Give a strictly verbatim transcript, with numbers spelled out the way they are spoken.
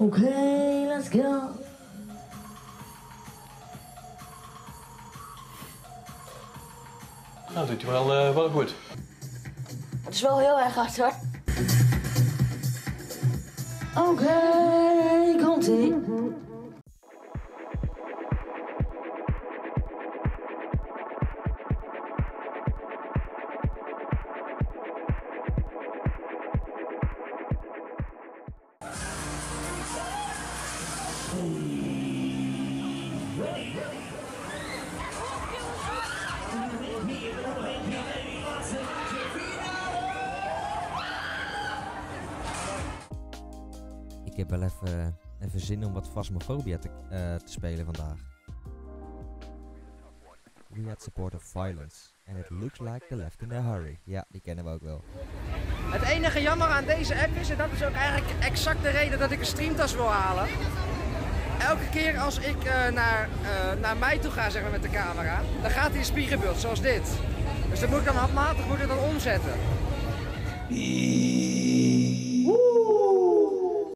Oké, okay, let's go. Nou, dat doet hij wel, uh, wel goed. Het is wel heel erg hard hoor. Oké, okay, komt-ie. Ik heb wel even, even zin om wat Phasmophobia te, uh, te spelen vandaag. We had support of violence. And it looks like the left in a hurry. Ja, die kennen we ook wel. Het enige jammer aan deze app is, en dat is ook eigenlijk exact de reden dat ik een streamtas wil halen. Elke keer als ik uh, naar, uh, naar mij toe ga, zeg maar, met de camera, dan gaat hij in spiegelbeeld, zoals dit. Dus dat moet ik dan handmatig moet ik dan omzetten. Woe!